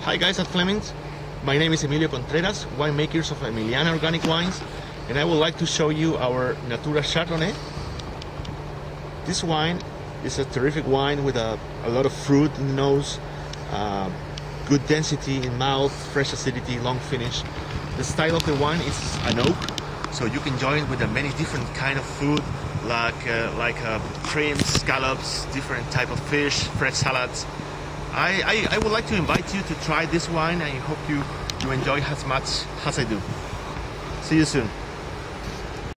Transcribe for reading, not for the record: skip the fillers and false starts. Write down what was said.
Hi guys at Fleming's, my name is Emilio Contreras, winemakers of Emiliana Organic Wines, and I would like to show you our Natura Chardonnay. This wine is a terrific wine with a lot of fruit in the nose, good density in mouth, fresh acidity, long finish. The style of the wine is an oak, so you can enjoy it with many different kind of food, like shrimps, scallops, different type of fish, fresh salads. I would like to invite you to try this wine. I hope you enjoy as much as I do. See you soon.